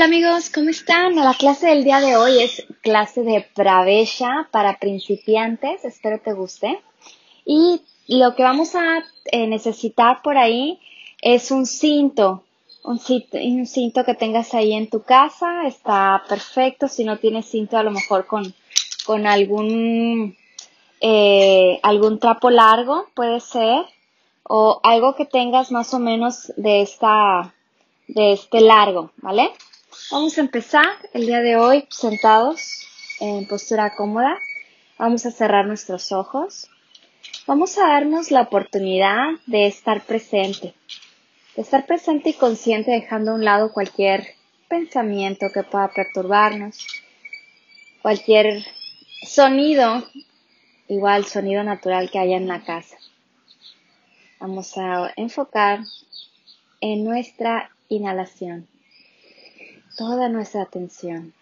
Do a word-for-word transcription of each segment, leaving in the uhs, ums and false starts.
Hola amigos, ¿cómo están? La clase del día de hoy es clase de Pravesha para principiantes, espero te guste. Y lo que vamos a eh, necesitar por ahí es un cinto, un cinto, un cinto que tengas ahí en tu casa, está perfecto. Si no tienes cinto, a lo mejor con, con algún, eh, algún trapo largo puede ser, o algo que tengas más o menos de esta, de este largo, ¿vale? Vamos a empezar el día de hoy sentados en postura cómoda. Vamos a cerrar nuestros ojos. Vamos a darnos la oportunidad de estar presente, de estar presente y consciente, dejando a un lado cualquier pensamiento que pueda perturbarnos, cualquier sonido, igual sonido natural que haya en la casa. Vamos a enfocar en nuestra inhalación, toda nuestra atención.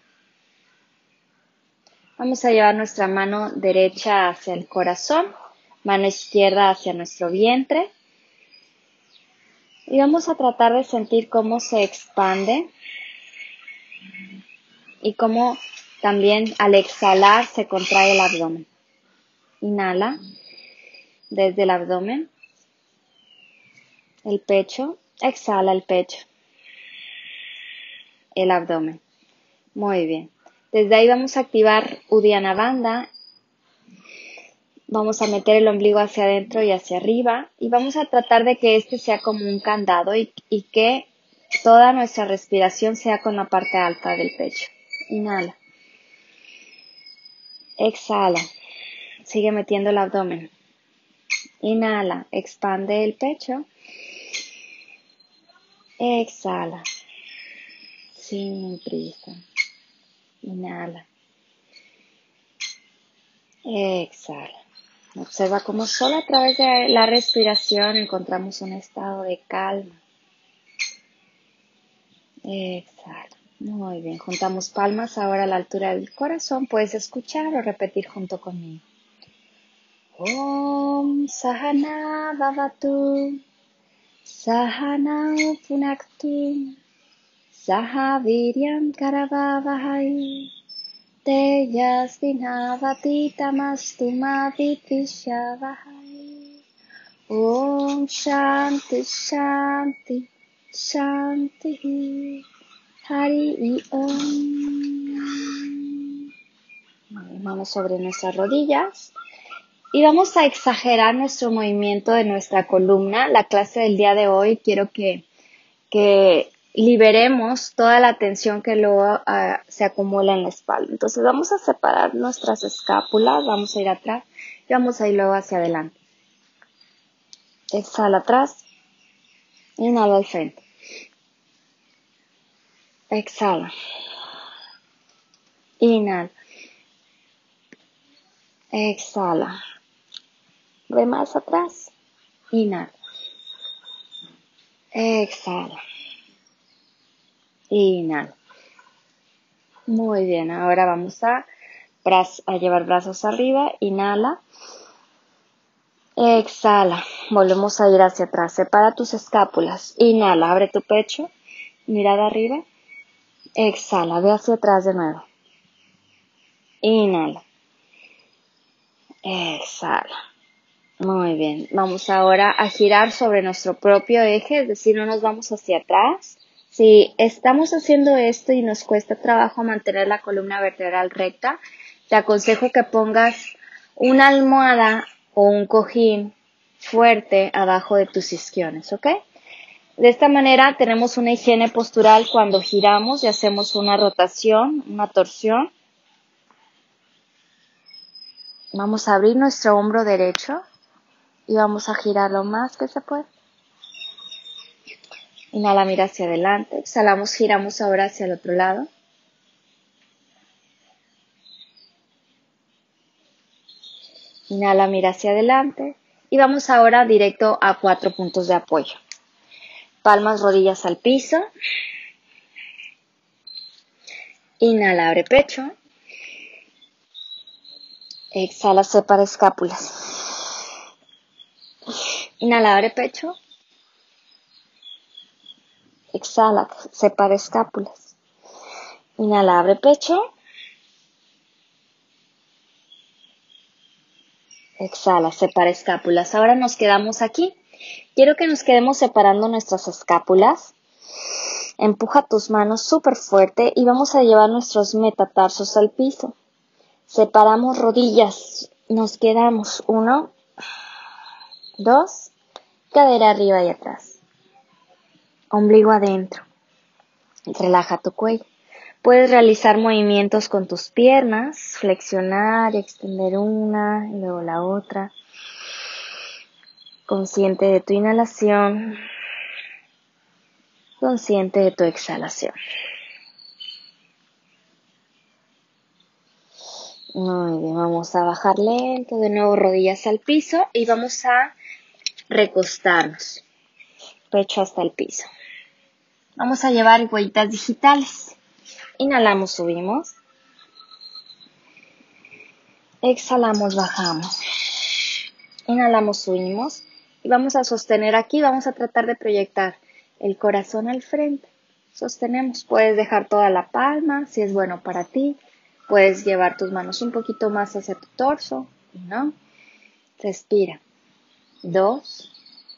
Vamos a llevar nuestra mano derecha hacia el corazón, mano izquierda hacia nuestro vientre. Y vamos a tratar de sentir cómo se expande y cómo también al exhalar se contrae el abdomen. Inhala desde el abdomen, el pecho, exhala el pecho, el abdomen. Muy bien. Desde ahí vamos a activar Uddiyana Bandha. Vamos a meter el ombligo hacia adentro y hacia arriba y vamos a tratar de que este sea como un candado y, y que toda nuestra respiración sea con la parte alta del pecho. Inhala. Exhala. Sigue metiendo el abdomen. Inhala. Expande el pecho. Exhala. Sin prisa. Inhala. Exhala. Observa cómo solo a través de la respiración encontramos un estado de calma. Exhala. Muy bien. Juntamos palmas ahora a la altura del corazón. Puedes escuchar o repetir junto conmigo. Om Sahana Bhavatu Sahana Punaktu Saha Viryam Karavavahai Tejasvinavati Tamastu Ma Vidvishavahai. Om Shanti Shanti Shanti Hari Om. Vamos sobre nuestras rodillas y vamos a exagerar nuestro movimiento de nuestra columna. La clase del día de hoy quiero que, que liberemos toda la tensión que luego uh, se acumula en la espalda. Entonces vamos a separar nuestras escápulas, vamos a ir atrás y vamos a ir luego hacia adelante. Exhala atrás, inhala al frente. Exhala. Inhala. Exhala. Ve más atrás. Inhala. Exhala. Inhala. Muy bien. Ahora vamos a, a llevar brazos arriba. Inhala. Exhala. Volvemos a ir hacia atrás. Separa tus escápulas. Inhala. Abre tu pecho. Mirada arriba. Exhala. Ve hacia atrás de nuevo. Inhala. Exhala. Muy bien. Vamos ahora a girar sobre nuestro propio eje, es decir, no nos vamos hacia atrás. Si estamos haciendo esto y nos cuesta trabajo mantener la columna vertebral recta, te aconsejo que pongas una almohada o un cojín fuerte abajo de tus isquiones, ¿ok? De esta manera tenemos una higiene postural cuando giramos y hacemos una rotación, una torsión. Vamos a abrir nuestro hombro derecho y vamos a girar lo más que se puede. Inhala, mira hacia adelante. Exhalamos, giramos ahora hacia el otro lado. Inhala, mira hacia adelante. Y vamos ahora directo a cuatro puntos de apoyo. Palmas, rodillas al piso. Inhala, abre pecho. Exhala, separa escápulas. Inhala, abre pecho. Exhala, separa escápulas. Inhala, abre pecho. Exhala, separa escápulas. Ahora nos quedamos aquí. Quiero que nos quedemos separando nuestras escápulas. Empuja tus manos súper fuerte y vamos a llevar nuestros metatarsos al piso. Separamos rodillas. Nos quedamos. Uno, dos, cadera arriba y atrás. Ombligo adentro. Relaja tu cuello. Puedes realizar movimientos con tus piernas, flexionar y extender una y luego la otra. Consciente de tu inhalación, consciente de tu exhalación. Muy bien, vamos a bajar lento, de nuevo rodillas al piso y vamos a recostarnos, pecho hasta el piso. Vamos a llevar huellitas digitales. Inhalamos, subimos. Exhalamos, bajamos. Inhalamos, subimos. Y vamos a sostener aquí, vamos a tratar de proyectar el corazón al frente. Sostenemos, puedes dejar toda la palma, si es bueno para ti. Puedes llevar tus manos un poquito más hacia tu torso, ¿no? Respira. Dos.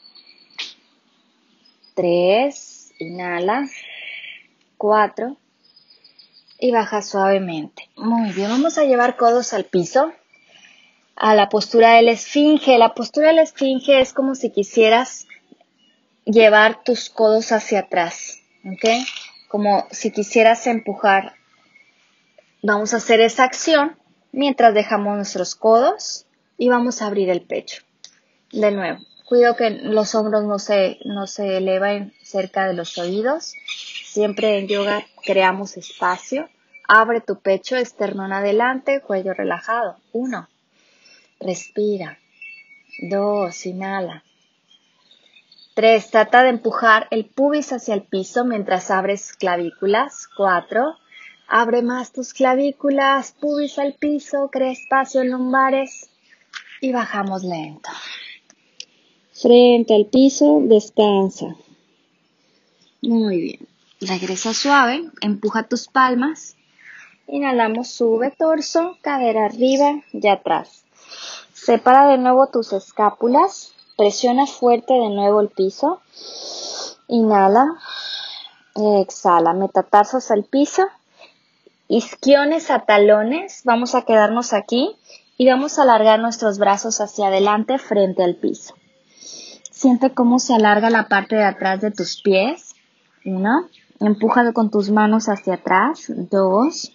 Tres. Inhala. Cuatro. Y baja suavemente. Muy bien, vamos a llevar codos al piso. A la postura de la esfinge. La postura de la esfinge es como si quisieras llevar tus codos hacia atrás, ¿ok? Como si quisieras empujar. Vamos a hacer esa acción mientras dejamos nuestros codos y vamos a abrir el pecho. De nuevo, cuido que los hombros no se, no se eleven cerca de los oídos. Siempre en yoga creamos espacio. Abre tu pecho, esternón adelante, cuello relajado. Uno. Respira. Dos. Inhala. Tres. Trata de empujar el pubis hacia el piso mientras abres clavículas. Cuatro. Abre más tus clavículas, pubis al piso, crea espacio en lumbares y bajamos lento. Frente al piso, descansa. Muy bien. Regresa suave, empuja tus palmas. Inhalamos, sube torso, cadera arriba y atrás. Separa de nuevo tus escápulas. Presiona fuerte de nuevo el piso. Inhala. Exhala. Metatarsos al piso. Isquiones a talones. Vamos a quedarnos aquí y vamos a alargar nuestros brazos hacia adelante frente al piso. Siente cómo se alarga la parte de atrás de tus pies. Uno. Empuja con tus manos hacia atrás. Dos.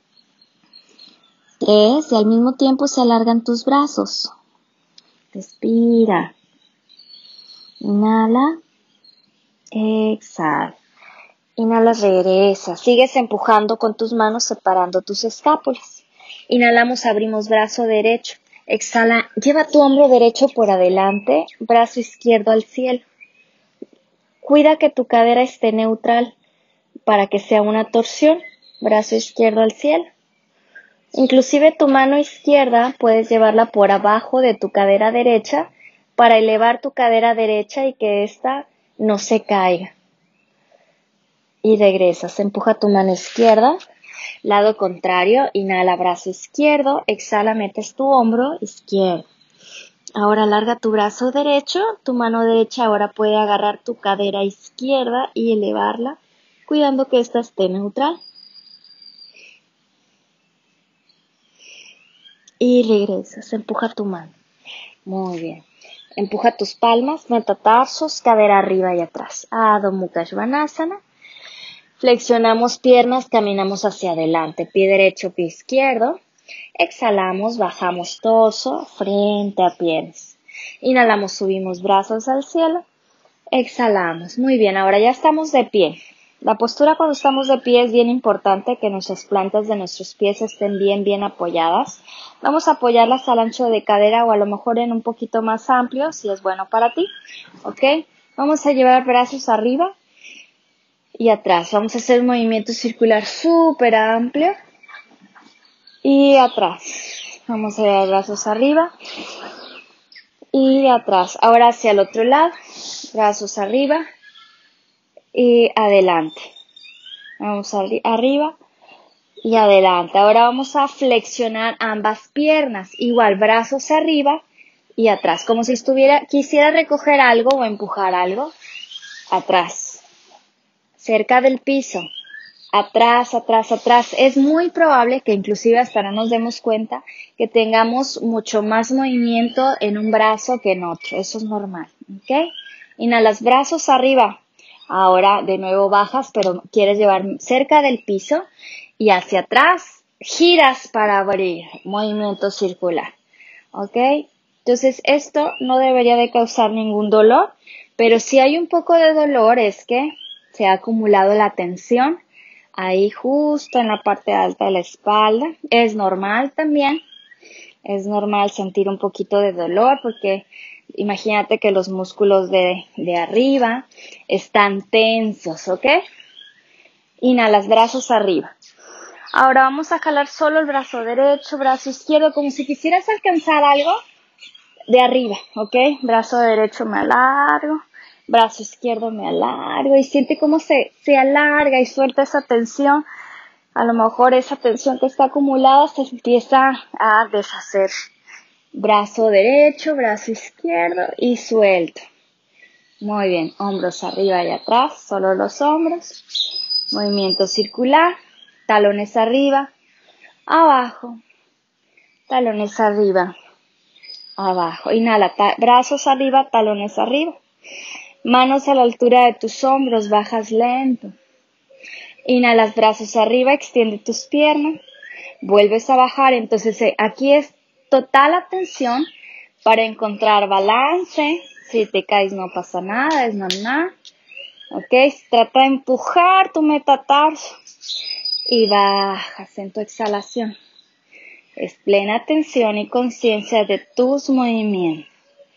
Tres. Y al mismo tiempo se alargan tus brazos. Respira. Inhala. Exhala. Inhala, regresa. Sigues empujando con tus manos separando tus escápulas. Inhalamos, abrimos brazo derecho. Exhala, lleva tu hombro derecho por adelante, brazo izquierdo al cielo. Cuida que tu cadera esté neutral para que sea una torsión. Brazo izquierdo al cielo. Inclusive tu mano izquierda puedes llevarla por abajo de tu cadera derecha para elevar tu cadera derecha y que ésta no se caiga. Y regresas, empuja tu mano izquierda, lado contrario, inhala brazo izquierdo, exhala, metes tu hombro izquierdo. Ahora alarga tu brazo derecho, tu mano derecha ahora puede agarrar tu cadera izquierda y elevarla, cuidando que ésta esté neutral. Y regresas, empuja tu mano. Muy bien. Empuja tus palmas, metatarsos, cadera arriba y atrás. Adho Mukha Svanasana. Flexionamos piernas, caminamos hacia adelante, pie derecho, pie izquierdo. Exhalamos, bajamos torso, frente a piernas. Inhalamos, subimos brazos al cielo. Exhalamos. Muy bien, ahora ya estamos de pie. La postura cuando estamos de pie es bien importante que nuestras plantas de nuestros pies estén bien, bien apoyadas. Vamos a apoyarlas al ancho de cadera o a lo mejor en un poquito más amplio, si es bueno para ti. ¿Ok? Vamos a llevar brazos arriba y atrás. Vamos a hacer un movimiento circular súper amplio. Y atrás. Vamos a llevar brazos arriba y atrás. Ahora hacia el otro lado. Brazos arriba y adelante. Vamos arri- arriba y adelante. Ahora vamos a flexionar ambas piernas, igual brazos arriba y atrás, como si estuviera, quisiera recoger algo o empujar algo, atrás, cerca del piso, atrás, atrás, atrás. Es muy probable que inclusive hasta no nos demos cuenta que tengamos mucho más movimiento en un brazo que en otro, eso es normal, ¿ok? Inhalas, brazos arriba. Ahora de nuevo bajas, pero quieres llevar cerca del piso y hacia atrás giras para abrir, movimiento circular, ¿ok? Entonces esto no debería de causar ningún dolor, pero si hay un poco de dolor es que se ha acumulado la tensión ahí justo en la parte alta de la espalda. Es normal también, es normal sentir un poquito de dolor porque imagínate que los músculos de, de arriba están tensos, ¿ok? Inhalas, brazos arriba. Ahora vamos a jalar solo el brazo derecho, brazo izquierdo, como si quisieras alcanzar algo de arriba, ¿ok? Brazo derecho me alargo, brazo izquierdo me alargo y siente cómo se, se alarga y suelta esa tensión. A lo mejor esa tensión que está acumulada se empieza a deshacer. Brazo derecho, brazo izquierdo y suelto. Muy bien, hombros arriba y atrás, solo los hombros. Movimiento circular, talones arriba, abajo, talones arriba, abajo. Inhala, brazos arriba, talones arriba. Manos a la altura de tus hombros, bajas lento. Inhalas, brazos arriba, extiende tus piernas. Vuelves a bajar, entonces aquí es total atención para encontrar balance. Si te caes no pasa nada, es normal. Ok, trata de empujar tu metatarso y bajas en tu exhalación. Es plena atención y conciencia de tus movimientos.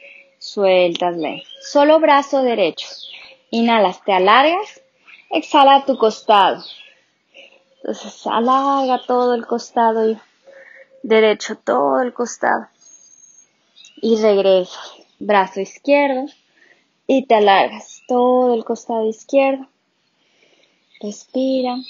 Sueltas lento. Solo brazo derecho. Inhalas, te alargas. Exhala a tu costado. Entonces alarga todo el costado y derecho, todo el costado. Y regresas. Brazo izquierdo. Y te alargas todo el costado izquierdo. Respira.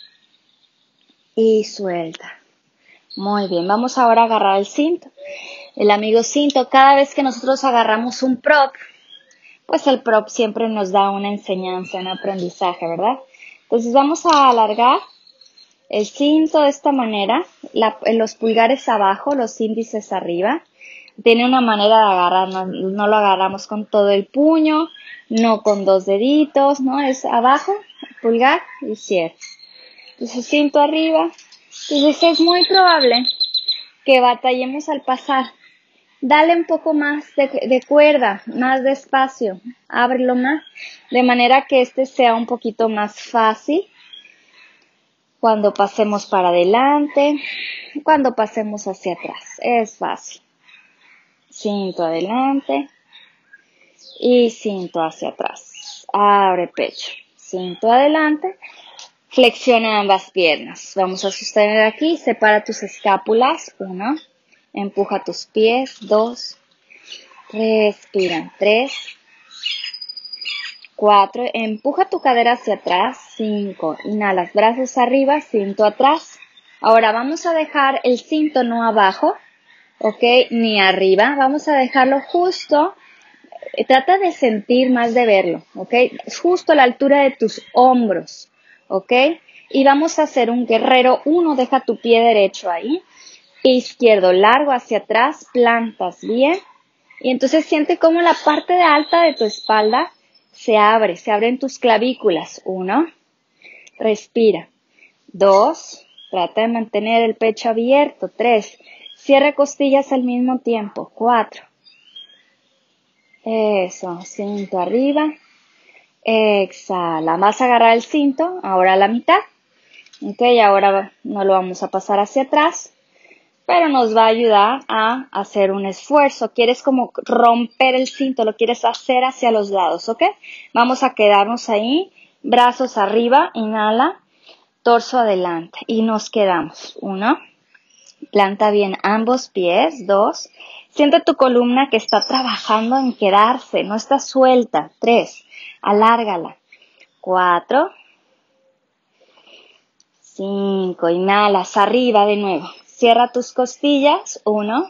Y suelta. Muy bien. Vamos ahora a agarrar el cinto. El amigo cinto, cada vez que nosotros agarramos un prop, pues el prop siempre nos da una enseñanza, un aprendizaje, ¿verdad? Entonces vamos a alargar el cinto de esta manera, la, los pulgares abajo, los índices arriba. Tiene una manera de agarrar, no, no lo agarramos con todo el puño, no con dos deditos, ¿no? Es abajo, pulgar y cierre. Entonces cinto arriba. Entonces es muy probable que batallemos al pasar. Dale un poco más de, de cuerda, más despacio, ábrelo más, de manera que este sea un poquito más fácil. Cuando pasemos para adelante, cuando pasemos hacia atrás, es fácil. Cinto adelante y cinto hacia atrás. Abre pecho, cinto adelante, flexiona ambas piernas. Vamos a sostener aquí, separa tus escápulas, uno, empuja tus pies, dos, respira, tres, cuatro, empuja tu cadera hacia atrás, cinco, inhalas, brazos arriba, cinto atrás. Ahora vamos a dejar el cinto no abajo, ok, ni arriba, vamos a dejarlo justo, eh, trata de sentir más de verlo, ok, justo a la altura de tus hombros, ok, y vamos a hacer un guerrero uno, deja tu pie derecho ahí, izquierdo largo hacia atrás, plantas bien, y entonces siente como la parte de alta de tu espalda se abre, se abren tus clavículas. Uno, respira. Dos, trata de mantener el pecho abierto. Tres, cierra costillas al mismo tiempo. Cuatro. Eso, cinto arriba. Exhala. Vas a agarrar el cinto, ahora a la mitad. Ok, ahora no lo vamos a pasar hacia atrás, pero nos va a ayudar a hacer un esfuerzo. Quieres como romper el cinto, lo quieres hacer hacia los lados, ¿ok? Vamos a quedarnos ahí, brazos arriba, inhala, torso adelante y nos quedamos. Uno, planta bien ambos pies. Dos, siente tu columna que está trabajando en quedarse, no está suelta. Tres, alárgala. Cuatro, cinco, inhalas arriba de nuevo. Cierra tus costillas, uno,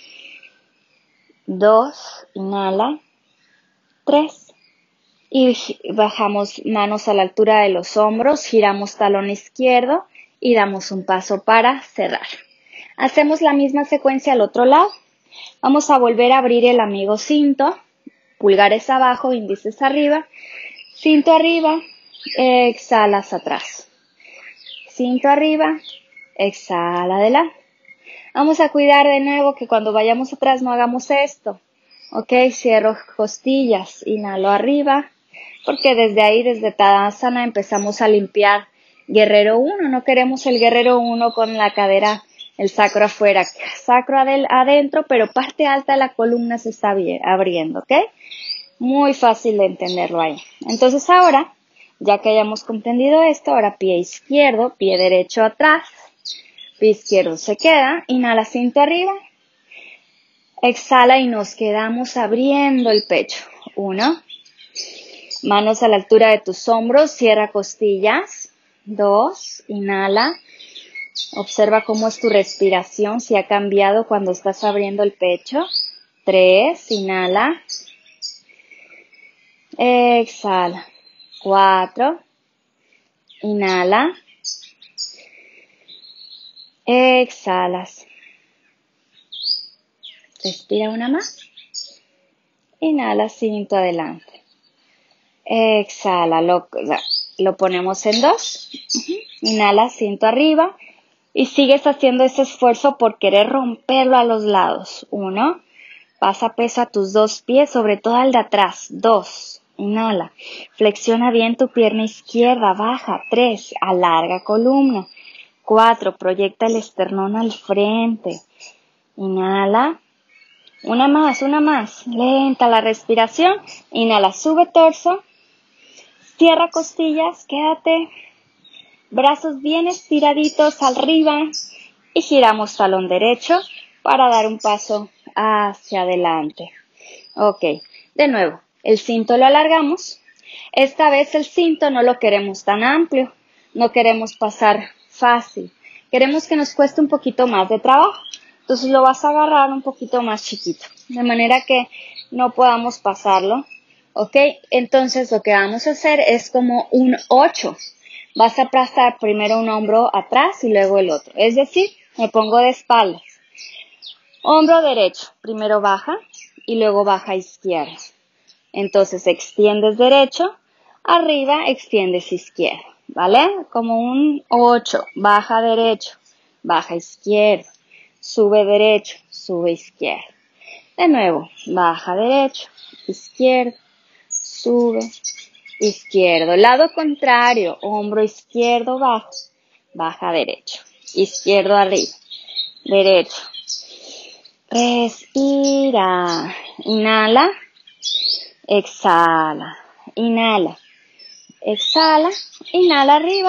dos, inhala, tres. Y bajamos manos a la altura de los hombros, giramos talón izquierdo y damos un paso para cerrar. Hacemos la misma secuencia al otro lado. Vamos a volver a abrir el amigo cinto, pulgares abajo, índices arriba, cinto arriba, exhalas atrás. Cinto arriba, exhala adelante. Vamos a cuidar de nuevo que cuando vayamos atrás no hagamos esto. Ok, cierro costillas, inhalo arriba, porque desde ahí, desde Tadasana, empezamos a limpiar guerrero uno. No queremos el guerrero uno con la cadera, el sacro afuera, sacro adentro, pero parte alta de la columna se está abriendo, ¿ok? Muy fácil de entenderlo ahí. Entonces ahora, ya que hayamos comprendido esto, ahora pie izquierdo, pie derecho atrás, pie izquierdo se queda, inhala cinto arriba, exhala y nos quedamos abriendo el pecho. Uno, manos a la altura de tus hombros, cierra costillas. Dos, inhala, observa cómo es tu respiración, si ha cambiado cuando estás abriendo el pecho. Tres, inhala, exhala. Cuatro, inhala, exhalas. Respira una más. Inhala, cinto adelante. Exhala, lo, lo ponemos en dos. Uh-huh. Inhala, cinto arriba. Y sigues haciendo ese esfuerzo por querer romperlo a los lados. Uno, pasa peso a tus dos pies, sobre todo al de atrás. Dos, inhala. Flexiona bien tu pierna izquierda, baja. Tres, alarga columna. Cuatro, proyecta el esternón al frente. Inhala. Una más, una más. Lenta la respiración. Inhala, sube torso. Cierra costillas, quédate. Brazos bien estiraditos arriba. Y giramos talón derecho para dar un paso hacia adelante. Ok, de nuevo, el cinto lo alargamos. Esta vez el cinto no lo queremos tan amplio. No queremos pasar fácil. Queremos que nos cueste un poquito más de trabajo. Entonces lo vas a agarrar un poquito más chiquito, de manera que no podamos pasarlo, ¿ok? Entonces lo que vamos a hacer es como un ocho. Vas a pasar primero un hombro atrás y luego el otro. Es decir, me pongo de espaldas. Hombro derecho, primero baja y luego baja izquierda. Entonces extiendes derecho, arriba extiendes izquierda, ¿vale? Como un ocho, baja derecho, baja izquierda. Sube derecho, sube izquierdo. De nuevo, baja derecho, izquierdo, sube, izquierdo. Lado contrario, hombro izquierdo bajo, baja derecho, izquierdo arriba, derecho. Respira, inhala, exhala, inhala, exhala, inhala arriba,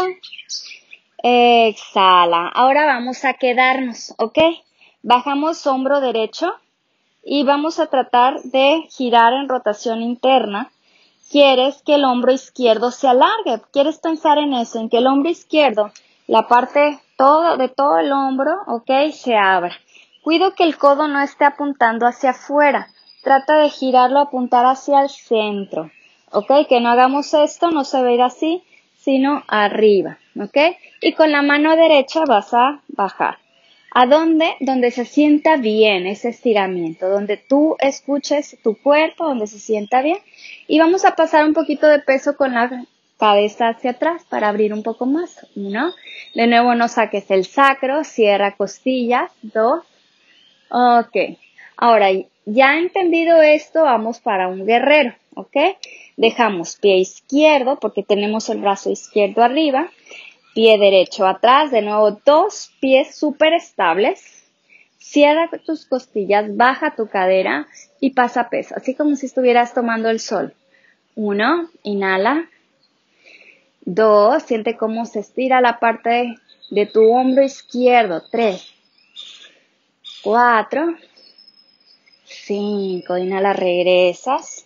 exhala. Ahora vamos a quedarnos, ¿ok? Bajamos hombro derecho y vamos a tratar de girar en rotación interna. Quieres que el hombro izquierdo se alargue. Quieres pensar en eso, en que el hombro izquierdo, la parte todo, de todo el hombro, ¿ok? Se abra. Cuido que el codo no esté apuntando hacia afuera. Trata de girarlo, apuntar hacia el centro, ¿ok? Que no hagamos esto, no se ve así, sino arriba, ¿ok? Y con la mano derecha vas a bajar. ¿A dónde? Donde se sienta bien ese estiramiento, donde tú escuches tu cuerpo, donde se sienta bien. Y vamos a pasar un poquito de peso con la cabeza hacia atrás para abrir un poco más. Uno, de nuevo no saques el sacro, cierra costillas. Dos, ok. Ahora, ya entendido esto, vamos para un guerrero, ¿ok? Dejamos pie izquierdo porque tenemos el brazo izquierdo arriba. Pie derecho atrás, de nuevo dos pies súper estables. Cierra tus costillas, baja tu cadera y pasa peso, así como si estuvieras tomando el sol. Uno, inhala. Dos, siente cómo se estira la parte de tu hombro izquierdo. Tres, cuatro, cinco, inhala, regresas,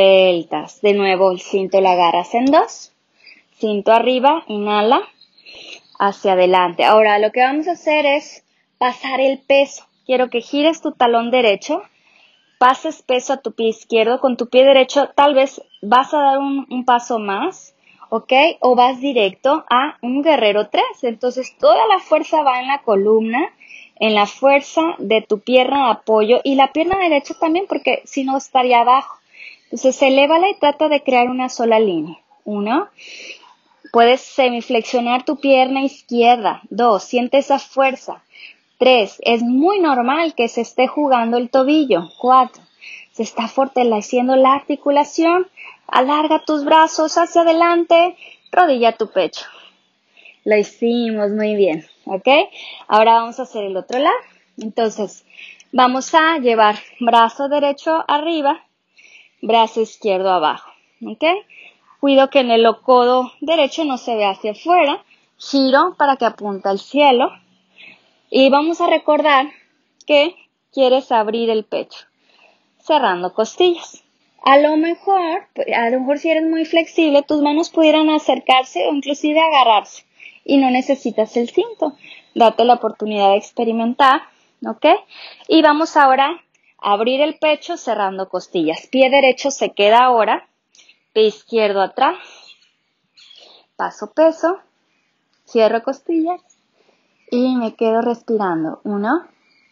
sueltas. De nuevo el cinto lo agarras en dos. Cinto arriba, inhala, hacia adelante. Ahora lo que vamos a hacer es pasar el peso. Quiero que gires tu talón derecho, pases peso a tu pie izquierdo. Con tu pie derecho tal vez vas a dar un, un paso más, ¿ok? O vas directo a un guerrero tres. Entonces toda la fuerza va en la columna, en la fuerza de tu pierna de apoyo y la pierna derecha también, porque si no estaría abajo. Entonces elévala y trata de crear una sola línea. Uno. Puedes semiflexionar tu pierna izquierda. Dos. Siente esa fuerza. Tres. Es muy normal que se esté jugando el tobillo. Cuatro. Se está fortaleciendo la articulación. Alarga tus brazos hacia adelante. Rodilla tu pecho. Lo hicimos muy bien, ¿ok? Ahora vamos a hacer el otro lado. Entonces, vamos a llevar brazo derecho arriba, brazo izquierdo abajo, ¿ok? Cuido que en el codo derecho no se vea hacia afuera. Giro para que apunte al cielo. Y vamos a recordar que quieres abrir el pecho, cerrando costillas. A lo mejor, a lo mejor si eres muy flexible, tus manos pudieran acercarse o inclusive agarrarse. Y no necesitas el cinto. Date la oportunidad de experimentar, ¿ok? Y vamos ahora a abrir el pecho cerrando costillas. Pie derecho se queda ahora. Pie izquierdo atrás. Paso peso. Cierro costillas. Y me quedo respirando. Uno.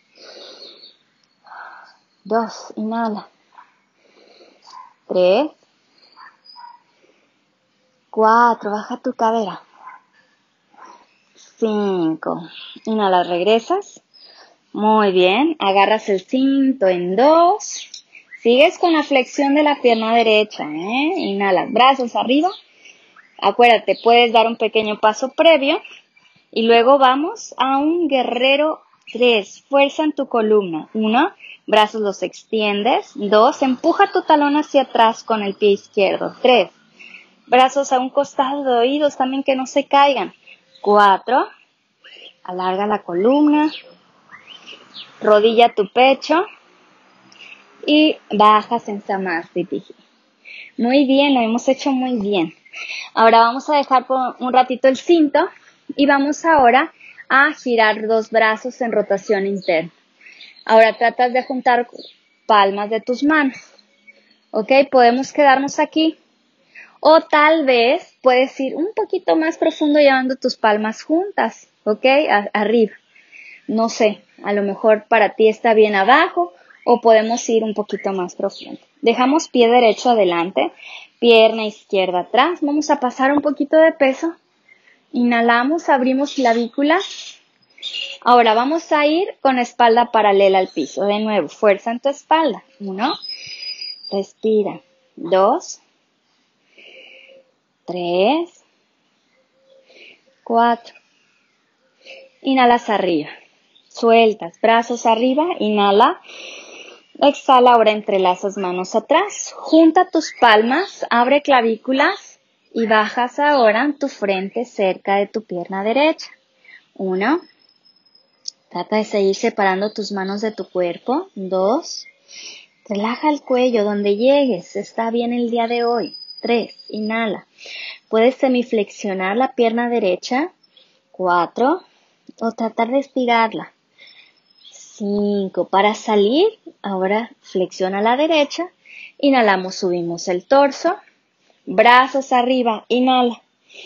Dos. Inhala. Tres. Cuatro. Baja tu cadera. Cinco. Inhala, regresas. Muy bien. Agarras el cinto en dos. Sigues con la flexión de la pierna derecha, ¿eh? Inhalas, brazos arriba. Acuérdate, puedes dar un pequeño paso previo. Y luego vamos a un guerrero tres. Fuerza en tu columna. Uno, brazos los extiendes. Dos, empuja tu talón hacia atrás con el pie izquierdo. Tres, brazos a un costado de oídos también que no se caigan. Cuatro, alarga la columna. Rodilla tu pecho. Y bajas en Samasthiti. Muy bien, lo hemos hecho muy bien. Ahora vamos a dejar por un ratito el cinto y vamos ahora a girar dos brazos en rotación interna. Ahora tratas de juntar palmas de tus manos. ¿Ok? Podemos quedarnos aquí. O tal vez puedes ir un poquito más profundo llevando tus palmas juntas. ¿Ok? A- arriba. No sé, a lo mejor para ti está bien abajo o podemos ir un poquito más profundo. Dejamos pie derecho adelante, pierna izquierda atrás. Vamos a pasar un poquito de peso. Inhalamos, abrimos clavícula. Ahora vamos a ir con espalda paralela al piso. De nuevo, fuerza en tu espalda. Uno, respira. Dos, tres, cuatro. Inhalas arriba. Sueltas, brazos arriba, inhala, exhala, ahora entrelazas manos atrás, junta tus palmas, abre clavículas y bajas ahora tu frente cerca de tu pierna derecha. Uno, trata de seguir separando tus manos de tu cuerpo. Dos, relaja el cuello donde llegues, está bien el día de hoy. Tres, inhala, puedes semiflexionar la pierna derecha. Cuatro, o tratar de estirarla. Cinco. Para salir, ahora flexiona a la derecha. Inhalamos, subimos el torso. Brazos arriba, inhala.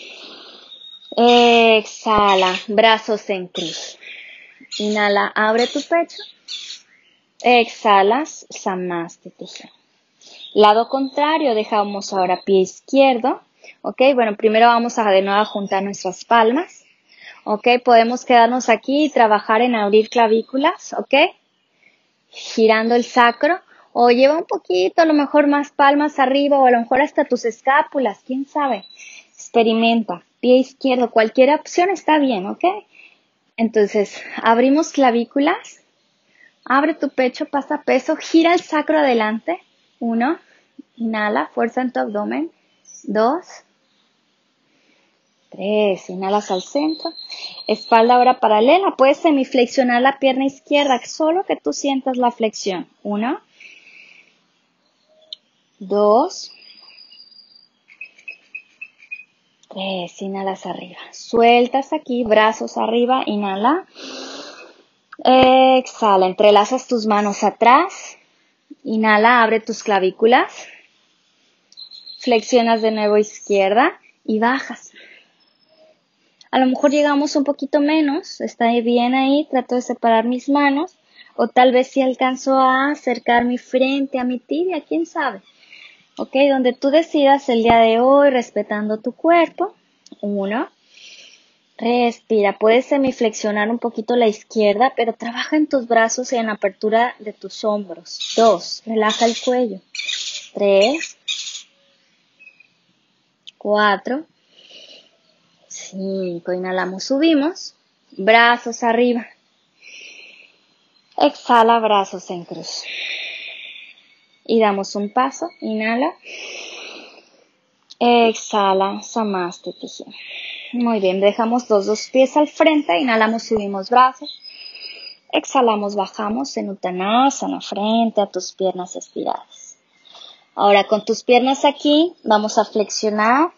Exhala, brazos en cruz. Inhala, abre tu pecho. Exhalas, Samasthiti. Lado contrario, dejamos ahora pie izquierdo. Ok, bueno, primero vamos a de nuevo a juntar nuestras palmas. Ok, podemos quedarnos aquí y trabajar en abrir clavículas, ok, girando el sacro, o lleva un poquito, a lo mejor más palmas arriba, o a lo mejor hasta tus escápulas, quién sabe, experimenta, pie izquierdo, cualquier opción está bien, ok, entonces, abrimos clavículas, abre tu pecho, pasa peso, gira el sacro adelante, uno, inhala, fuerza en tu abdomen, dos, tres, inhalas al centro, espalda ahora paralela, puedes semiflexionar la pierna izquierda, solo que tú sientas la flexión. Uno, dos, Tres, inhalas arriba. Sueltas aquí, brazos arriba, inhala. Exhala, entrelazas tus manos atrás. Inhala, abre tus clavículas. Flexionas de nuevo izquierda y bajas. A lo mejor llegamos un poquito menos, está bien ahí, trato de separar mis manos. O tal vez si alcanzo a acercar mi frente a mi tibia, quién sabe. Ok, donde tú decidas el día de hoy, respetando tu cuerpo. Uno. Respira. Puedes semiflexionar un poquito la izquierda, pero trabaja en tus brazos y en la apertura de tus hombros. Dos. Relaja el cuello. Tres. Cuatro. Cinco. Inhalamos, subimos. Brazos arriba. Exhala, brazos en cruz. Y damos un paso. Inhala. Exhala, Samastiti. Muy bien, dejamos los dos pies al frente. Inhalamos, subimos brazos. Exhalamos, bajamos en Uttanasana, frente a tus piernas estiradas. Ahora con tus piernas aquí, vamos a flexionar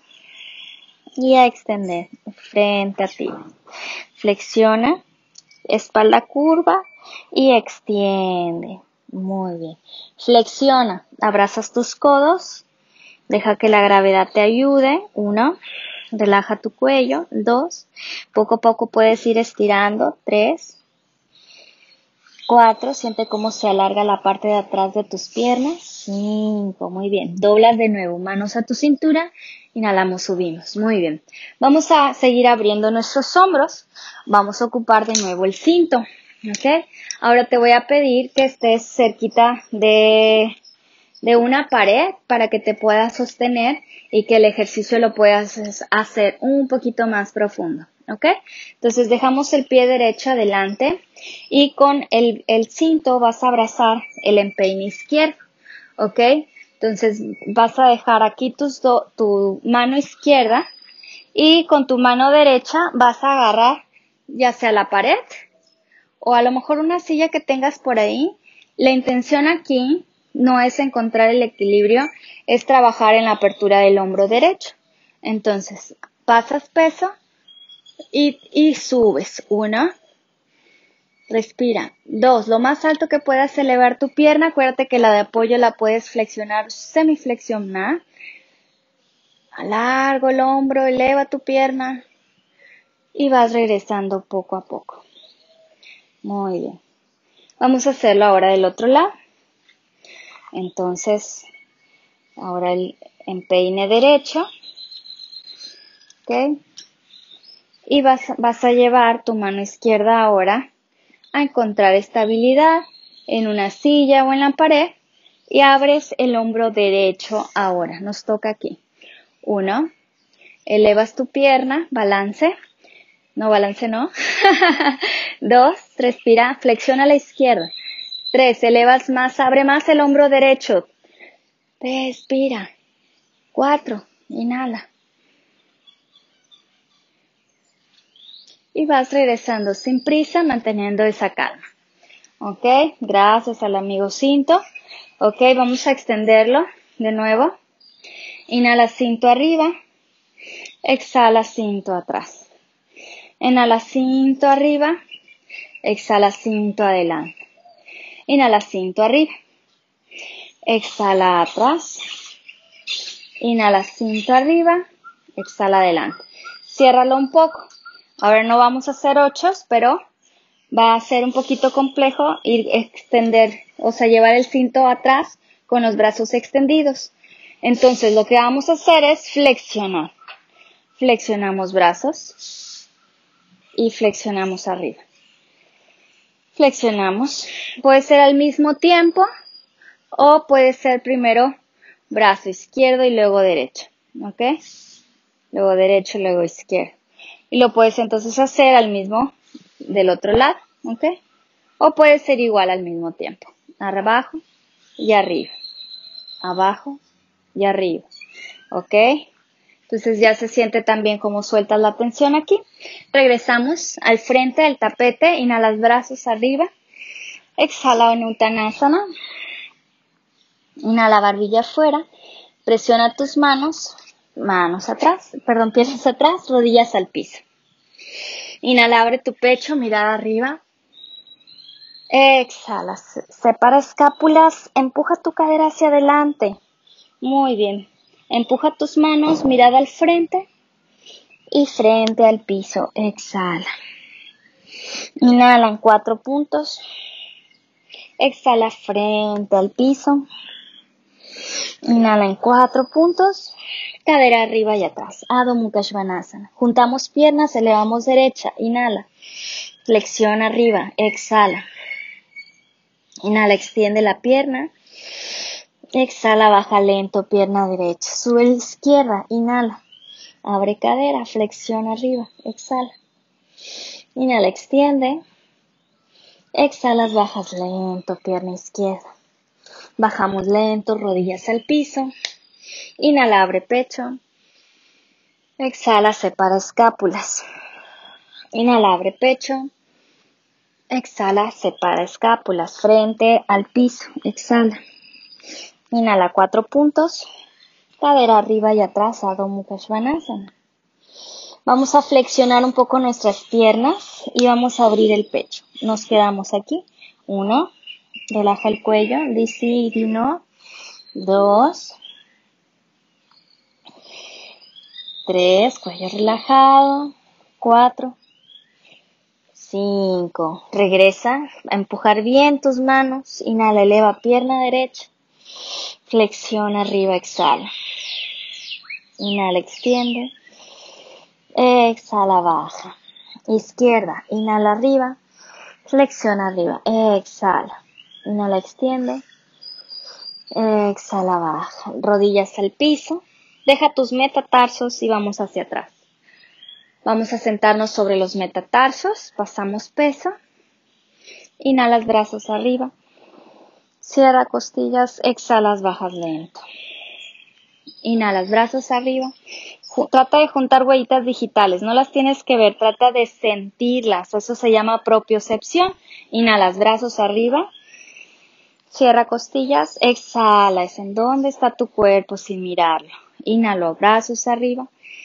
y a extender frente a ti. Flexiona, espalda curva y extiende. Muy bien. Flexiona, abrazas tus codos. Deja que la gravedad te ayude. Uno, relaja tu cuello. Dos, poco a poco puedes ir estirando. Tres, cuatro, siente cómo se alarga la parte de atrás de tus piernas. Cinco, muy bien. Doblas de nuevo, manos a tu cintura. Inhalamos, subimos. Muy bien. Vamos a seguir abriendo nuestros hombros. Vamos a ocupar de nuevo el cinto. ¿Ok? Ahora te voy a pedir que estés cerquita de... de una pared para que te puedas sostener y que el ejercicio lo puedas hacer un poquito más profundo, ¿ok? Entonces dejamos el pie derecho adelante y con el, el cinto vas a abrazar el empeine izquierdo, ¿ok? Entonces vas a dejar aquí tus do, tu mano izquierda y con tu mano derecha vas a agarrar ya sea la pared o a lo mejor una silla que tengas por ahí. La intención aquí no es encontrar el equilibrio, es trabajar en la apertura del hombro derecho. Entonces, pasas peso y, y subes. Uno, respira. Dos, lo más alto que puedas elevar tu pierna. Acuérdate que la de apoyo la puedes flexionar, semiflexionar. Alargo el hombro, eleva tu pierna y vas regresando poco a poco. Muy bien. Vamos a hacerlo ahora del otro lado. Entonces, ahora el empeine derecho, ¿ok? Y vas, vas a llevar tu mano izquierda ahora a encontrar estabilidad en una silla o en la pared y abres el hombro derecho ahora. Nos toca aquí. Uno, elevas tu pierna, balance. No, balance no. Dos, respira, flexiona a la izquierda. Tres, elevas más, abre más el hombro derecho. Respira. Cuatro, inhala. Y vas regresando sin prisa, manteniendo esa calma. Ok, gracias al amigo cinto. Ok, vamos a extenderlo de nuevo. Inhala cinto arriba. Exhala cinto atrás. Inhala cinto arriba. Exhala cinto adelante. Inhala cinto arriba. Exhala atrás. Inhala cinto arriba. Exhala adelante. Ciérralo un poco. Ahora no vamos a hacer ochos, pero va a ser un poquito complejo ir extender, o sea, llevar el cinto atrás con los brazos extendidos. Entonces, lo que vamos a hacer es flexionar. Flexionamos brazos y flexionamos arriba. Flexionamos. Puede ser al mismo tiempo o puede ser primero brazo izquierdo y luego derecho. ¿Ok? Luego derecho y luego izquierdo. Y lo puedes entonces hacer al mismo del otro lado, ¿ok? O puede ser igual al mismo tiempo. Abajo y arriba. Abajo y arriba, ¿ok? Entonces ya se siente también como sueltas la tensión aquí. Regresamos al frente del tapete, inhalas brazos arriba. Exhala en Uttanasana. Inhala barbilla afuera. Presiona tus manos manos atrás, perdón, piernas atrás, rodillas al piso. Inhala, abre tu pecho, mirada arriba. Exhala, separa escápulas, empuja tu cadera hacia adelante. Muy bien. Empuja tus manos, mirada al frente y frente al piso. Exhala. Inhala en cuatro puntos. Exhala frente al piso. Inhala en cuatro puntos. Cadera arriba y atrás. Adho Mukha Svanasana. Juntamos piernas, elevamos derecha. Inhala. Flexión arriba. Exhala. Inhala, extiende la pierna. Exhala, baja lento, pierna derecha. Sube la izquierda. Inhala. Abre cadera, flexión arriba. Exhala. Inhala, extiende. Exhalas, bajas lento, pierna izquierda. Bajamos lento, rodillas al piso. Inhala, abre pecho. Exhala, separa escápulas. Inhala, abre pecho. Exhala, separa escápulas. Frente al piso. Exhala. Inhala, cuatro puntos. Cadera arriba y atrás, Adho Mukha Svanasana. Vamos a flexionar un poco nuestras piernas y vamos a abrir el pecho. Nos quedamos aquí. Uno. Relaja el cuello. Decide uno. Dos. Tres. Cuello relajado. Cuatro. Cinco. Regresa a empujar bien tus manos. Inhala, eleva pierna derecha. Flexiona arriba, exhala. Inhala, extiende. Exhala, baja. Izquierda, inhala arriba. Flexiona arriba, exhala. Inhala, extiende. Exhala, baja. Rodillas al piso. Deja tus metatarsos y vamos hacia atrás. Vamos a sentarnos sobre los metatarsos. Pasamos peso. Inhalas brazos arriba. Cierra costillas. Exhalas, bajas lento. Inhalas brazos arriba. Trata de juntar huellitas digitales. No las tienes que ver. Trata de sentirlas. Eso se llama propiocepción. Inhalas brazos arriba. Cierra costillas. Exhala. Es en dónde está tu cuerpo sin mirarlo. Inhalo, brazos arriba.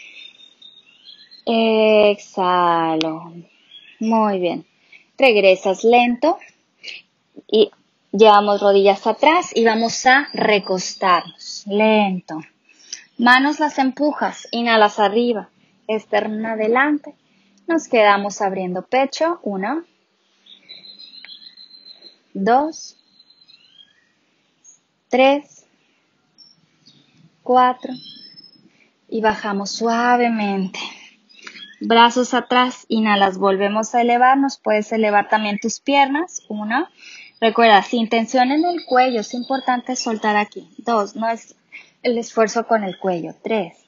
Exhalo. Muy bien. Regresas lento. Y llevamos rodillas atrás y vamos a recostarnos. Lento. Manos las empujas. Inhalas arriba. Esternón adelante. Nos quedamos abriendo pecho. Uno. Dos. Tres. Cuatro. Y bajamos suavemente. Brazos atrás. Inhalas. Volvemos a elevarnos. Puedes elevar también tus piernas. Uno. Recuerda, sin tensión en el cuello. Es importante soltar aquí. Dos. No es el esfuerzo con el cuello. Tres.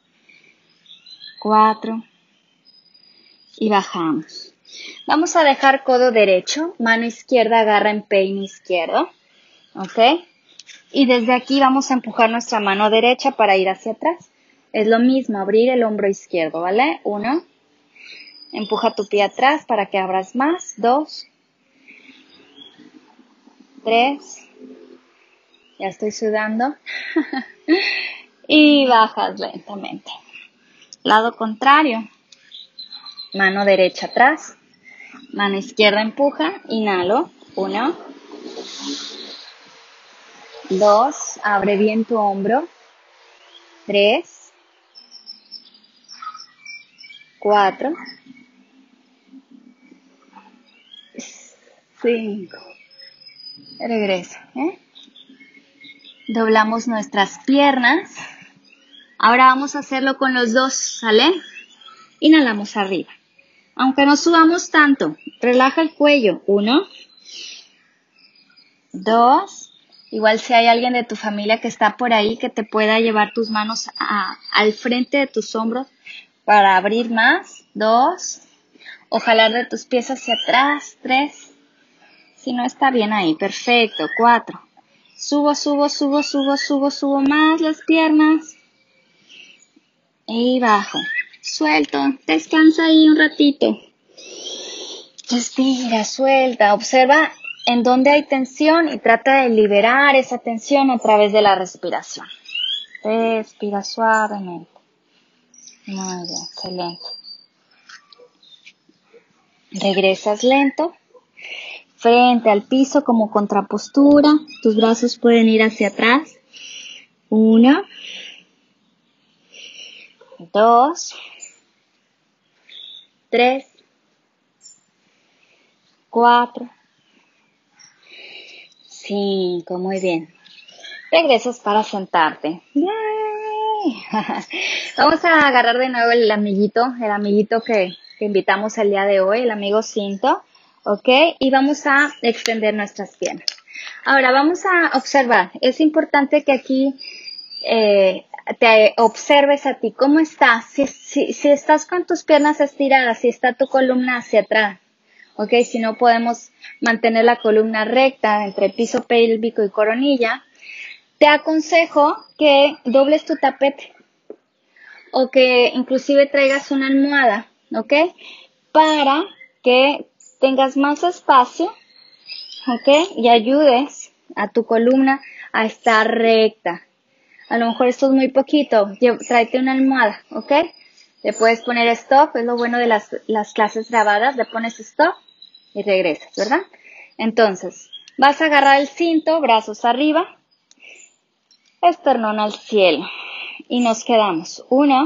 Cuatro. Y bajamos. Vamos a dejar codo derecho. Mano izquierda agarra en peine izquierdo. ¿Ok? Y desde aquí vamos a empujar nuestra mano derecha para ir hacia atrás. Es lo mismo, abrir el hombro izquierdo, ¿vale? Uno. Empuja tu pie atrás para que abras más. Dos. Tres. Ya estoy sudando. Y bajas lentamente. Lado contrario. Mano derecha atrás. Mano izquierda empuja. Inhalo. Uno. Dos. Abre bien tu hombro. Tres. Cuatro. Cinco. Regreso. ¿eh? Doblamos nuestras piernas. Ahora vamos a hacerlo con los dos, ¿sale? Inhalamos arriba. Aunque no subamos tanto, relaja el cuello. Uno. Dos. Igual si hay alguien de tu familia que está por ahí que te pueda llevar tus manos a, al frente de tus hombros para abrir más. Dos. O jalar de tus pies hacia atrás. Tres. Si no está bien ahí, perfecto. Cuatro. Subo, subo, subo, subo, subo, subo más las piernas. Y bajo. Suelto. Descansa ahí un ratito. Respira, suelta. Observa en dónde hay tensión y trata de liberar esa tensión a través de la respiración. Respira suavemente. Muy bien, excelente. Regresas lento, frente al piso como contrapostura. Tus brazos pueden ir hacia atrás. Una, dos, tres, cuatro, cinco. Muy bien. Regresas para sentarte. ¡Yay! Vamos a agarrar de nuevo el amiguito, el amiguito que, que invitamos el día de hoy, el amigo cinto, ¿ok? Y vamos a extender nuestras piernas. Ahora vamos a observar. Es importante que aquí eh, te observes a ti. ¿Cómo estás? Si, si, si estás con tus piernas estiradas, si está tu columna hacia atrás, ¿ok? Si no podemos mantener la columna recta entre piso pélvico y coronilla, te aconsejo que dobles tu tapete o que inclusive traigas una almohada, ¿ok? Para que tengas más espacio, ¿ok? Y ayudes a tu columna a estar recta. A lo mejor esto es muy poquito, tráete una almohada, ¿ok? Le puedes poner stop, es lo bueno de las, las clases grabadas, le pones stop y regresas, ¿verdad? Entonces, vas a agarrar el cinto, brazos arriba, esternón al cielo. Y nos quedamos. Uno,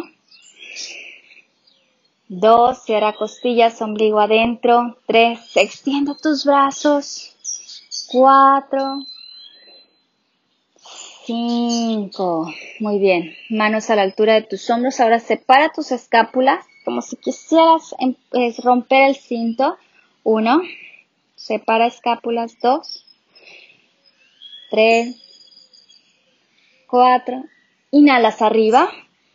dos, cierra costillas, ombligo adentro. Tres, extiende tus brazos. Cuatro, cinco. Muy bien. Manos a la altura de tus hombros. Ahora separa tus escápulas como si quisieras romper el cinto. Uno, separa escápulas. Dos, tres, cuatro. Inhalas arriba.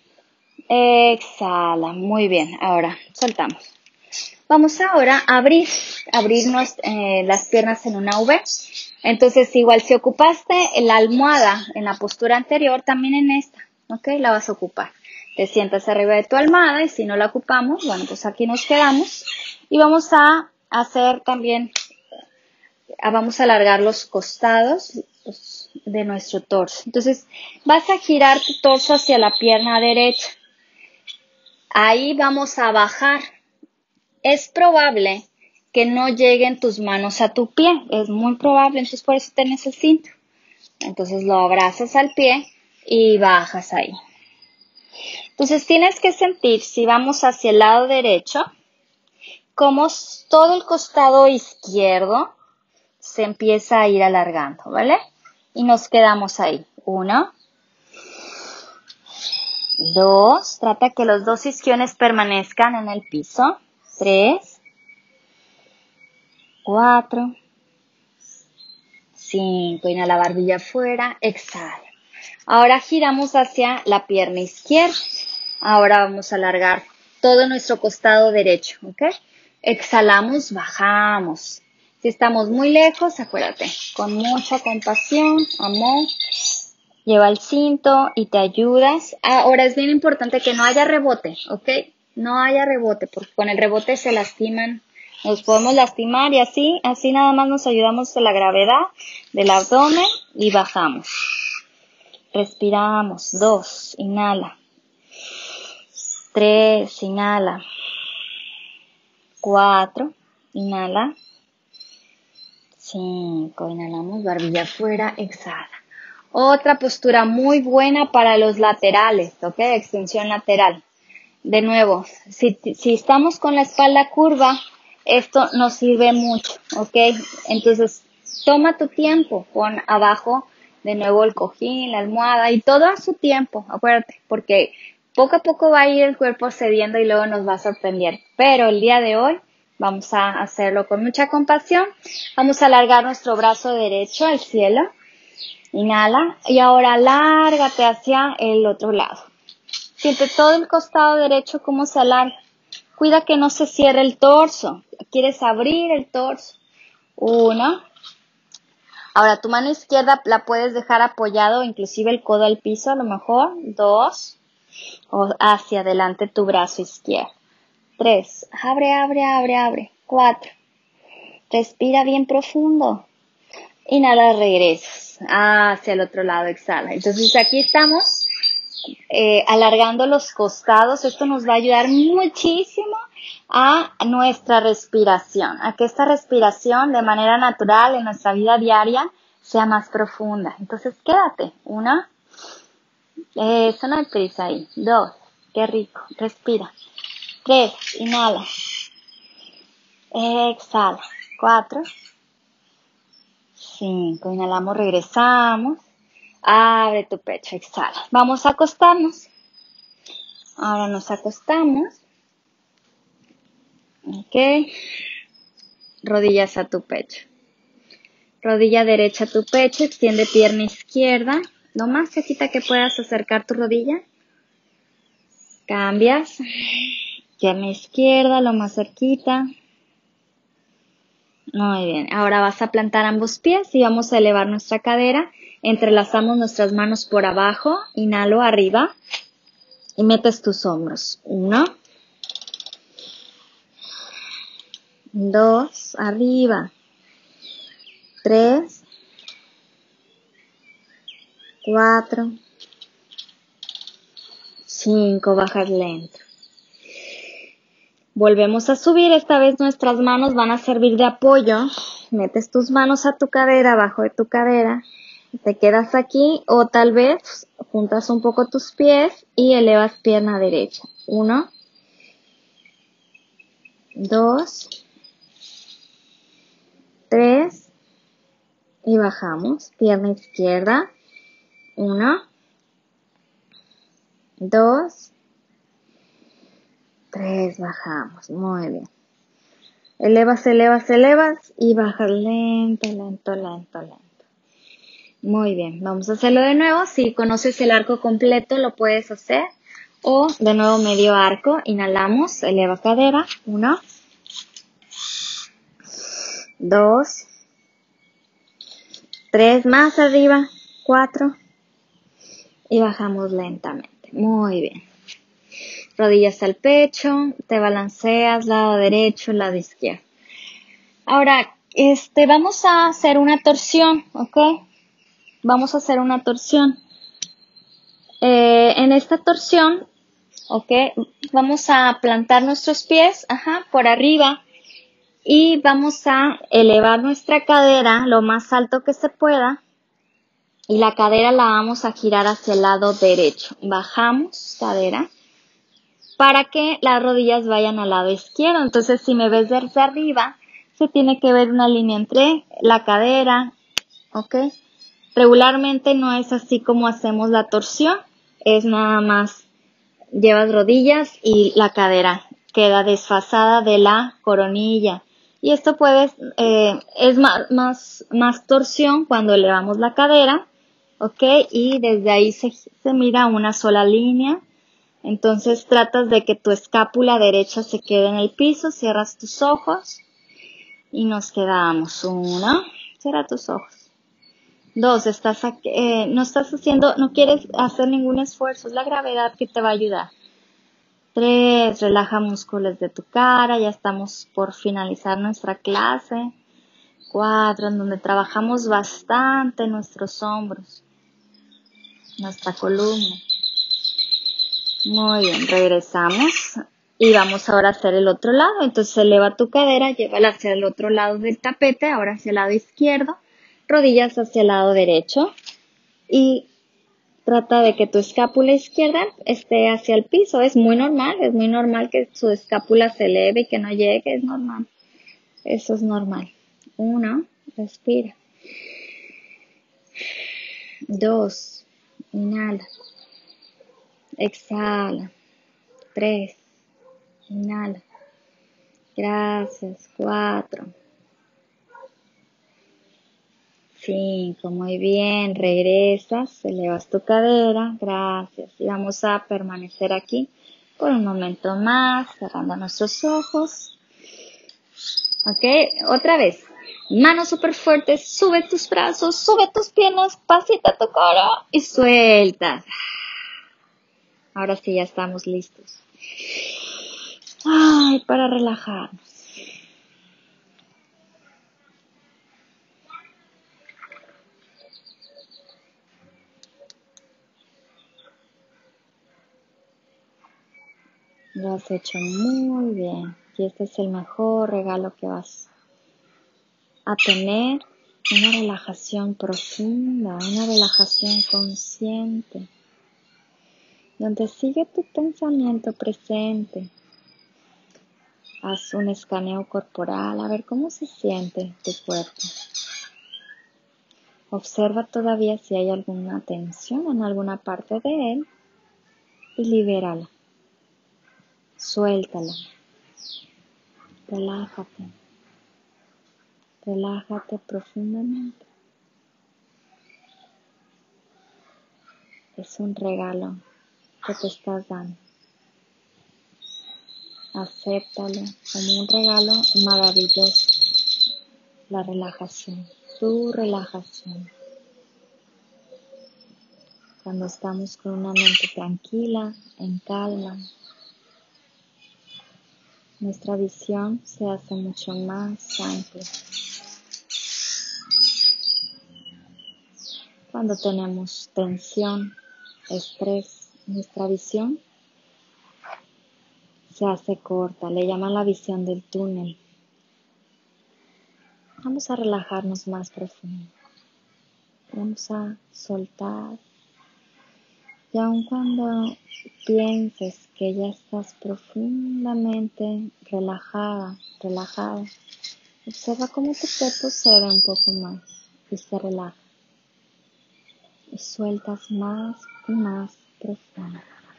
Exhala, muy bien, ahora soltamos. Vamos ahora a abrir, abrirnos eh, las piernas en una V. Entonces igual si ocupaste la almohada en la postura anterior, también en esta, ¿ok? La vas a ocupar. Te sientas arriba de tu almohada y si no la ocupamos, bueno, pues aquí nos quedamos. Y vamos a hacer también, vamos a alargar los costados de nuestro torso. Entonces vas a girar tu torso hacia la pierna derecha. Ahí vamos a bajar. Es probable que no lleguen tus manos a tu pie. Es muy probable, entonces por eso tenés el cinto. Entonces lo abrazas al pie y bajas ahí. Entonces tienes que sentir, si vamos hacia el lado derecho, como todo el costado izquierdo se empieza a ir alargando, ¿vale? Y nos quedamos ahí. Uno. Dos, trata que los dos isquiones permanezcan en el piso. Tres, cuatro, cinco. Inhala barbilla afuera, exhala. Ahora giramos hacia la pierna izquierda. Ahora vamos a alargar todo nuestro costado derecho, ¿ok? Exhalamos, bajamos. Si estamos muy lejos, acuérdate, con mucha compasión, amor. Lleva el cinto y te ayudas. Ahora es bien importante que no haya rebote, ¿ok? No haya rebote, porque con el rebote se lastiman, nos podemos lastimar y así, así nada más nos ayudamos de la gravedad del abdomen y bajamos. Respiramos. Dos, inhala. Tres, inhala. Cuatro, inhala. Cinco, inhalamos, barbilla afuera, exhala. Otra postura muy buena para los laterales, ¿ok? Extensión lateral. De nuevo, si, si estamos con la espalda curva, esto nos sirve mucho, ¿ok? Entonces, toma tu tiempo, pon abajo de nuevo el cojín, la almohada y todo a su tiempo, acuérdate, porque poco a poco va a ir el cuerpo cediendo y luego nos va a sorprender. Pero el día de hoy vamos a hacerlo con mucha compasión. Vamos a alargar nuestro brazo derecho al cielo. Inhala y ahora lárgate hacia el otro lado. Siente todo el costado derecho como se alarga. Cuida que no se cierre el torso. Quieres abrir el torso. Uno. Ahora tu mano izquierda la puedes dejar apoyado, inclusive el codo al piso a lo mejor. Dos. O hacia adelante tu brazo izquierdo. Tres. Abre, abre, abre, abre. Cuatro. Respira bien profundo. Inhala, regresas hacia el otro lado, exhala. Entonces aquí estamos eh, alargando los costados. Esto nos va a ayudar muchísimo a nuestra respiración, a que esta respiración de manera natural en nuestra vida diaria sea más profunda. Entonces quédate. Una, eso no hay prisa ahí. Dos, qué rico, respira. Tres, inhala. Exhala. Cuatro, cinco, inhalamos, regresamos. Abre tu pecho, exhala. Vamos a acostarnos. Ahora nos acostamos. Ok. Rodillas a tu pecho. Rodilla derecha a tu pecho, extiende pierna izquierda. Lo más cerquita que puedas acercar tu rodilla. Cambias. Pierna izquierda, lo más cerquita. Muy bien. Ahora vas a plantar ambos pies y vamos a elevar nuestra cadera. Entrelazamos nuestras manos por abajo. Inhalo arriba. Y metes tus hombros. Uno. Dos. Arriba. Tres. Cuatro. Cinco. Bajas lento. Volvemos a subir. Esta vez nuestras manos van a servir de apoyo. Metes tus manos a tu cadera, abajo de tu cadera. Te quedas aquí o tal vez juntas un poco tus pies y elevas pierna derecha. Uno. Dos. Tres. Y bajamos. Pierna izquierda. Uno. Dos. Tres. Bajamos. Muy bien. Elevas, elevas, elevas y bajas lento, lento, lento, lento. Muy bien. Vamos a hacerlo de nuevo. Si conoces el arco completo, lo puedes hacer. O de nuevo medio arco. Inhalamos. Eleva cadera. Uno. Dos. Tres. Más arriba. Cuatro. Y bajamos lentamente. Muy bien. Rodillas al pecho. Te balanceas. Lado derecho, lado izquierdo. Ahora, este, vamos a hacer una torsión, ¿ok? Vamos a hacer una torsión. Eh, en esta torsión, ¿ok? Vamos a plantar nuestros pies, ajá, por arriba y vamos a elevar nuestra cadera lo más alto que se pueda y la cadera la vamos a girar hacia el lado derecho. Bajamos cadera para que las rodillas vayan al lado izquierdo. Entonces, si me ves desde arriba, se tiene que ver una línea entre la cadera, ¿ok? Regularmente no es así como hacemos la torsión, es nada más llevas rodillas y la cadera queda desfasada de la coronilla. Y esto puede, eh, es más, más, más torsión cuando elevamos la cadera, ¿ok? Y desde ahí se, se mira una sola línea. Entonces tratas de que tu escápula derecha se quede en el piso, cierras tus ojos y nos quedamos. Uno, cierra tus ojos. Dos, estás aquí, eh, no estás haciendo, no quieres hacer ningún esfuerzo, es la gravedad que te va a ayudar. Tres, relaja músculos de tu cara, ya estamos por finalizar nuestra clase. Cuatro, en donde trabajamos bastante nuestros hombros, nuestra columna. Muy bien, regresamos y vamos ahora a hacer el otro lado. Entonces eleva tu cadera, llévala hacia el otro lado del tapete, ahora hacia el lado izquierdo, rodillas hacia el lado derecho y trata de que tu escápula izquierda esté hacia el piso. Es muy normal, es muy normal que su escápula se eleve y que no llegue, es normal. Eso es normal. Uno, respira. Dos, inhala. Exhala. Tres, inhala. Gracias. Cuatro. Cinco, muy bien. Regresas, elevas tu cadera. Gracias. Y vamos a permanecer aquí por un momento más, cerrando nuestros ojos. Ok, otra vez. Manos súper fuertes, sube tus brazos, sube tus piernas, pasita tu cara y sueltas. Ahora sí, ya estamos listos. Ay, para relajarnos. Lo has hecho muy bien. Y este es el mejor regalo que vas a tener. Una relajación profunda, una relajación consciente, donde sigue tu pensamiento presente. Haz un escaneo corporal, a ver cómo se siente tu cuerpo. Observa todavía si hay alguna tensión en alguna parte de él y libérala. Suéltala. Relájate. Relájate profundamente. Es un regalo que te estás dando. Acéptalo como un regalo maravilloso. La relajación, tu relajación. Cuando estamos con una mente tranquila, en calma, nuestra visión se hace mucho más amplia. Cuando tenemos tensión, estrés, nuestra visión se hace corta, le llaman la visión del túnel. Vamos a relajarnos más profundo. Vamos a soltar. Y aun cuando pienses que ya estás profundamente relajada, relajada, observa cómo tu cuerpo cede un poco más y se relaja. Y sueltas más y más profundo.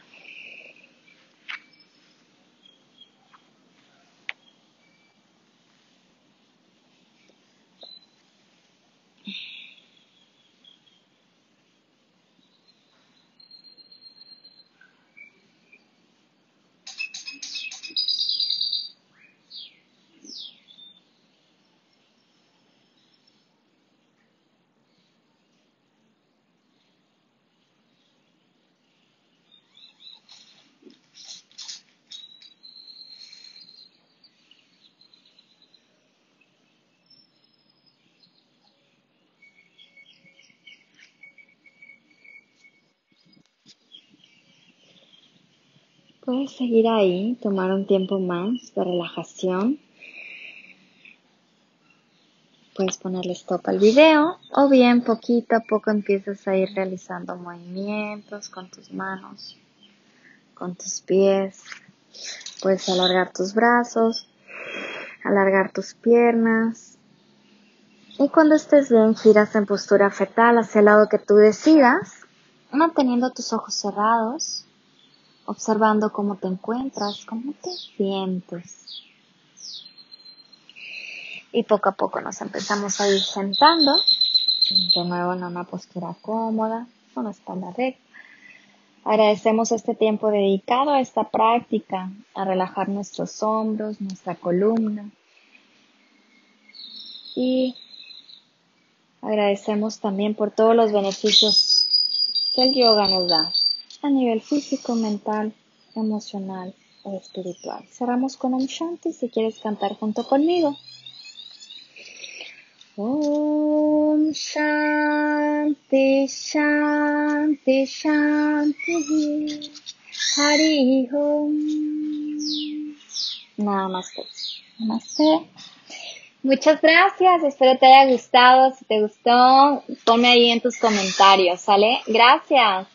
Puedes seguir ahí, tomar un tiempo más de relajación. Puedes ponerle stop al video o bien poquito a poco empiezas a ir realizando movimientos con tus manos, con tus pies. Puedes alargar tus brazos, alargar tus piernas. Y cuando estés bien, giras en postura fetal hacia el lado que tú decidas, manteniendo tus ojos cerrados, observando cómo te encuentras, cómo te sientes. Y poco a poco nos empezamos a ir sentando, de nuevo en una postura cómoda, con la espalda recta. Agradecemos este tiempo dedicado a esta práctica, a relajar nuestros hombros, nuestra columna. Y agradecemos también por todos los beneficios que el yoga nos da a nivel físico, mental, emocional o espiritual. Cerramos con un shanti si quieres cantar junto conmigo. Om Shanti Shanti Shanti Hari Om. Namaste. Namaste. Muchas gracias, espero te haya gustado. Si te gustó, ponme ahí en tus comentarios, ¿sale? Gracias.